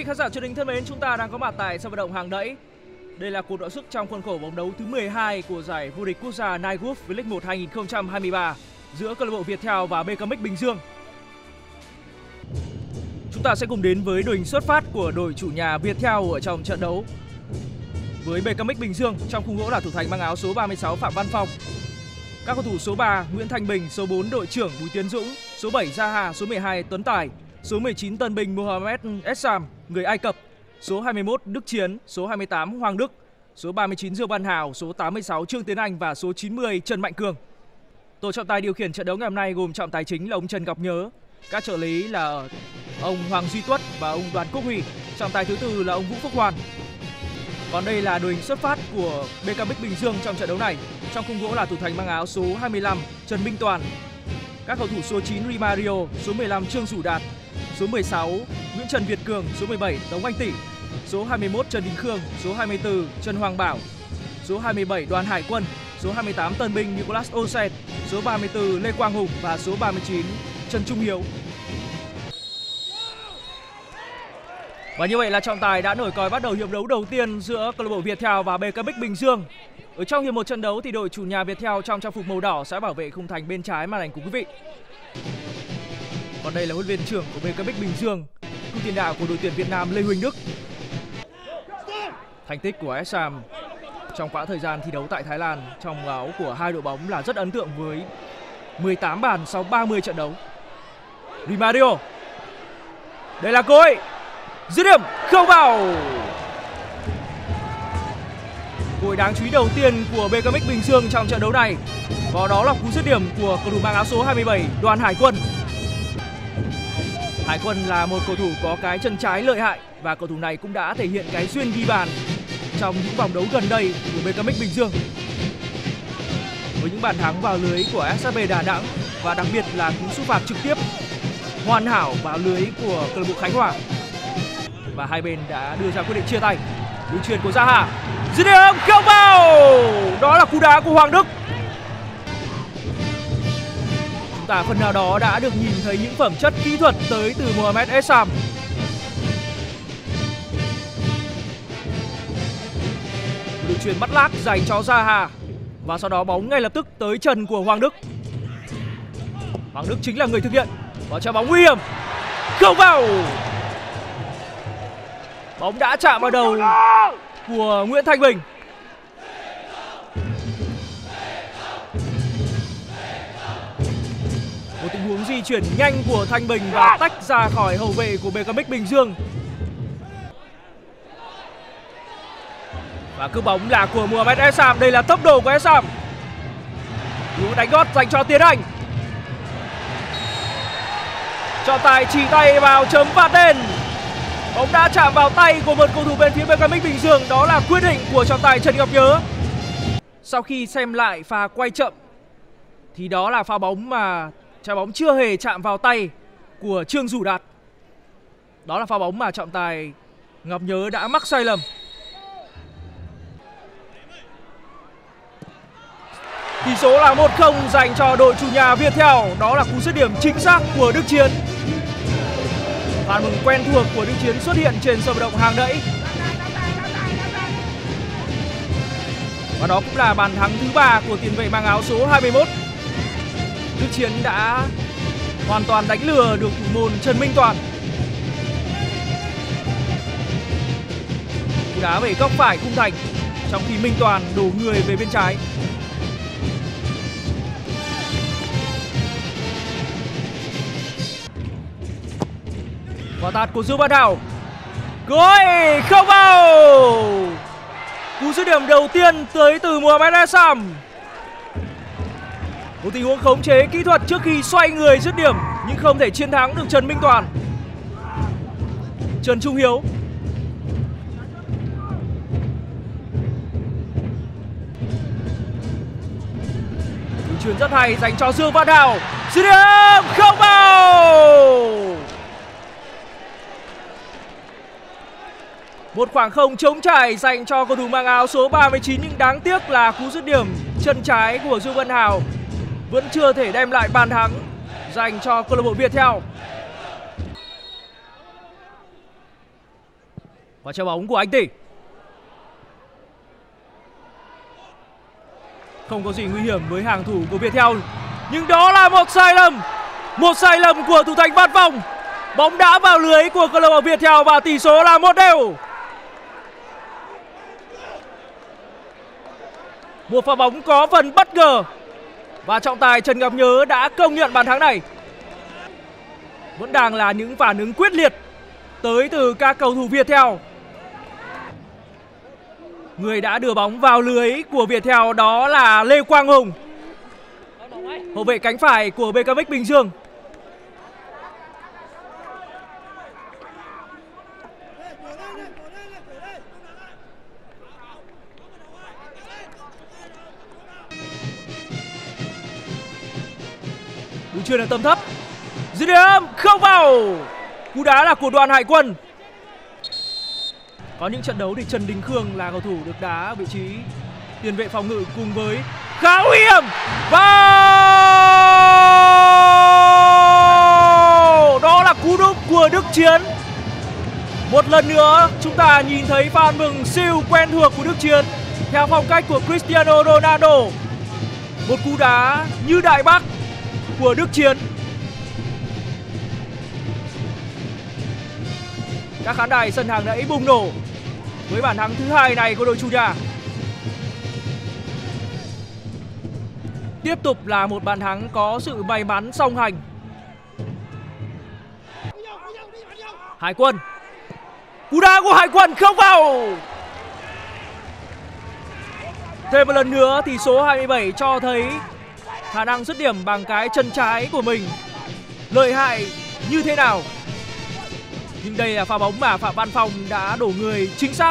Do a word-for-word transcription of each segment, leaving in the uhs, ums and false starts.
khán giả truyền hình thân mến, chúng ta đang có mặt tại sân vận động Hàng Đẫy. Đây là cuộc đọ sức trong khuôn khổ vòng đấu thứ mười hai của giải vô địch quốc gia Nike Golf V-League một hai nghìn không trăm hai mươi ba giữa câu lạc bộ Viettel và bê ca em ích Bình Dương. Chúng ta sẽ cùng đến với đội hình xuất phát của đội chủ nhà Viettel ở trong trận đấu. Với bê ca em ích Bình Dương, trong khung gỗ là thủ thành mang áo số ba mươi sáu Phạm Văn Phong. Các cầu thủ số ba Nguyễn Thanh Bình, số bốn đội trưởng Bùi Tiến Dũng, số bảy Gia Hà, số mười hai Tuấn Tài, số mười chín tân binh Mohamed Essam, người Ai Cập, số hai mươi mốt Đức Chiến, số hai mươi tám Hoàng Đức, số ba mươi chín Dương Văn Hào, số tám mươi sáu Trương Tiến Anh và số chín mươi Trần Mạnh Cường. Tổ trọng tài điều khiển trận đấu ngày hôm nay gồm trọng tài chính là ông Trần Ngọc Nhớ, các trợ lý là ông Hoàng Duy Tuất và ông Đoàn Quốc Huy, trọng tài thứ tư là ông Vũ Phúc Hoàn. Còn đây là đội hình xuất phát của bê ca em ích Bình Dương trong trận đấu này. Trong khung gỗ là thủ thành mang áo số hai mươi lăm Trần Minh Toàn, các cầu thủ số chín Rimario, số mười lăm Trương Dũ Đạt, số mười sáu Nguyễn Trần Việt Cường, số mười bảy Tống Anh Tỷ, số hai mươi mốt Trần Đình Khương, số hai mươi tư Trần Hoàng Bảo, số hai mươi bảy Đoàn Hải Quân, số hai mươi tám tân binh Nicolas Olsen, số ba mươi tư Lê Quang Hùng và số ba mươi chín Trần Trung Hiếu. Và như vậy là trọng tài đã nổi còi bắt đầu hiệp đấu đầu tiên giữa câu lạc bộ Viettel và bê ca em ích Bình Dương. Ở trong hiệp một trận đấu thì đội chủ nhà Viettel trong trang phục màu đỏ sẽ bảo vệ khung thành bên trái màn ảnh của quý vị. Còn đây là huấn luyện viên trưởng của bê ca em ích Bình Dương, cựu tiền đạo của đội tuyển Việt Nam Lê Huỳnh Đức. Thành tích của Essam trong quãng thời gian thi đấu tại Thái Lan trong áo của hai đội bóng là rất ấn tượng với mười tám bàn sau ba mươi trận đấu. Rimario, đây là cơ hội dứt điểm không vào. Cơ hội đáng chú ý đầu tiên của bê ca em ích Bình Dương trong trận đấu này, và đó là cú dứt điểm của cầu thủ mang áo số hai mươi bảy Đoàn Hải Quân. Hải Quân là một cầu thủ có cái chân trái lợi hại và cầu thủ này cũng đã thể hiện cái duyên ghi bàn trong những vòng đấu gần đây của bê ca em ích Bình Dương. Với những bàn thắng vào lưới của ét ét bê Đà Nẵng và đặc biệt là cú sút phạt trực tiếp hoàn hảo vào lưới của câu lạc bộ Khánh Hòa. Và hai bên đã đưa ra quyết định chia tay. Đường chuyền của Gia Hà, dứt điểm không vào. Đó là cú đá của Hoàng Đức. Chúng ta phần nào đó đã được nhìn thấy những phẩm chất kỹ thuật tới từ Mohamed Essam. Đường chuyền bắt lát dành cho Gia Hà và sau đó bóng ngay lập tức tới chân của Hoàng Đức. Hoàng Đức chính là người thực hiện và cho bóng nguy hiểm không vào. Bóng đã chạm vào đầu của Nguyễn Thanh Bình. Một tình huống di chuyển nhanh của Thanh Bình và tách ra khỏi hậu vệ của bê ca em ích Bình Dương. Và cú bóng là của Mohamed Essam. Đây là tốc độ của Essam. Cú đánh gót dành cho Tiến Anh. Trọng tài chỉ tay vào chấm phạt đền. Bóng đã chạm vào tay của một cầu thủ bên phía bê ca em ích Bình Dương. Đó là quyết định của trọng tài Trần Ngọc Nhớ. Sau khi xem lại pha quay chậm thì đó là pha bóng mà trái bóng chưa hề chạm vào tay của Trương Dũ Đạt. Đó là pha bóng mà trọng tài Ngọc Nhớ đã mắc sai lầm. Tỷ số là một không dành cho đội chủ nhà Viettel. Đó là cú dứt điểm chính xác của Đức Chiến. Pha mừng quen thuộc của Đức Chiến xuất hiện trên sân vận động Hàng Đẫy. Và đó cũng là bàn thắng thứ ba của tiền vệ mang áo số hai mươi mốt. Đức Chiến đã hoàn toàn đánh lừa được thủ môn Trần Minh Toàn. Cú đá về góc phải khung thành trong khi Minh Toàn đổ người về bên trái. Quả tạt của Dương Văn Hào, gol không vào. Cú dứt điểm đầu tiên tới từ Mohamed Essam. Một tình huống khống chế kỹ thuật trước khi xoay người dứt điểm nhưng không thể chiến thắng được Trần Minh Toàn. Trần Trung Hiếu, đường chuyền rất hay dành cho Dương Văn Hào, dứt điểm không vào. Một khoảng không trống trải dành cho cầu thủ mang áo số ba mươi chín, nhưng đáng tiếc là cú dứt điểm chân trái của Dương Văn Hào vẫn chưa thể đem lại bàn thắng dành cho câu lạc bộ Viettel. Và trái bóng của Anh Tỷ. Không có gì nguy hiểm với hàng thủ của Viettel. Nhưng đó là một sai lầm. Một sai lầm của thủ thành Văn Phong. Bóng đã vào lưới của câu lạc bộ Viettel và tỷ số là một đều. Một pha bóng có phần bất ngờ và trọng tài Trần Ngọc Nhớ đã công nhận bàn thắng này. Vẫn đang là những phản ứng quyết liệt tới từ các cầu thủ Viettel. Người đã đưa bóng vào lưới của Viettel đó là Lê Quang Hùng, hậu vệ cánh phải của bê ca em ích Bình Dương. Cú chuyền ở tầm thấp, dứt điểm không vào. Cú đá là của Đoàn Hải Quân. Có những trận đấu thì Trần Đình Khương là cầu thủ được đá ở vị trí tiền vệ phòng ngự cùng với khá nguy hiểm. Vào! Đó là cú đúp của Đức Chiến. Một lần nữa chúng ta nhìn thấy pha ăn mừng siêu quen thuộc của Đức Chiến theo phong cách của Cristiano Ronaldo. Một cú đá như Đại Bắc của Đức Chiến. Các khán đài sân hàng đẫy bùng nổ với bàn thắng thứ hai này của đội chủ nhà. Tiếp tục là một bàn thắng có sự may mắn song hành. Hải Quân. Cú đá của Hải Quân không vào. Thêm một lần nữa tỷ số hai mươi bảy cho thấy khả năng dứt điểm bằng cái chân trái của mình lợi hại như thế nào. Nhưng đây là pha bóng mà Phạm Văn Phong đã đổ người chính xác.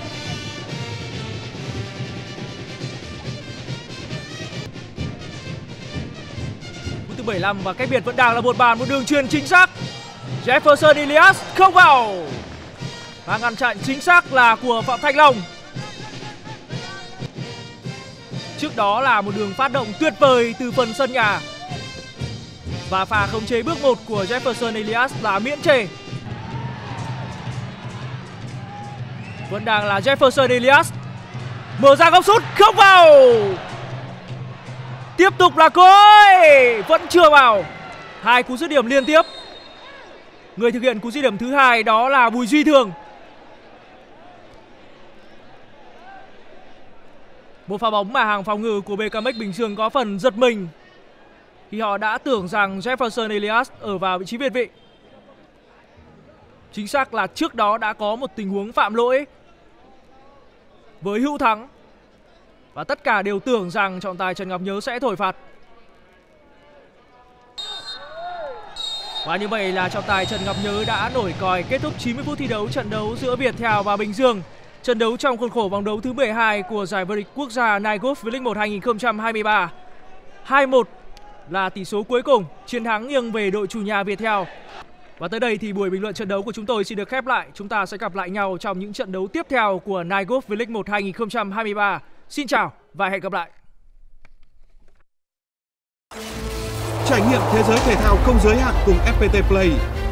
Phút thứ bảy mươi lăm và cách biệt vẫn đang là một bàn, một đường chuyền chính xác. Jefferson Elias không vào. Và ngăn chặn chính xác là của Phạm Thanh Long. Trước đó là một đường phát động tuyệt vời từ phần sân nhà. Và pha khống chế bước một của Jefferson Elias là miễn chê. Vẫn đang là Jefferson Elias. Mở ra góc sút không vào. Tiếp tục là Cối. Vẫn chưa vào. Hai cú dứt điểm liên tiếp. Người thực hiện cú dứt điểm thứ hai đó là Bùi Duy Thường. Một pha bóng mà hàng phòng ngự của bê ca em ích Bình Dương có phần giật mình khi họ đã tưởng rằng Jefferson Elias ở vào vị trí việt vị. Chính xác là trước đó đã có một tình huống phạm lỗi với Hữu Thắng và tất cả đều tưởng rằng trọng tài Trần Ngọc Nhớ sẽ thổi phạt. Và như vậy là trọng tài Trần Ngọc Nhớ đã nổi còi kết thúc chín mươi phút thi đấu trận đấu giữa Viettel và Bình Dương. Trận đấu trong khuôn khổ vòng đấu thứ mười hai của giải vô địch quốc gia Nike Golf V-League một hai không hai ba. hai một là tỷ số cuối cùng, chiến thắng nghiêng về đội chủ nhà Viettel. Và tới đây thì buổi bình luận trận đấu của chúng tôi xin được khép lại. Chúng ta sẽ gặp lại nhau trong những trận đấu tiếp theo của Nike Golf V-League một hai không hai ba. Xin chào và hẹn gặp lại. Trải nghiệm thế giới thể thao không giới hạn cùng ép pê tê Play.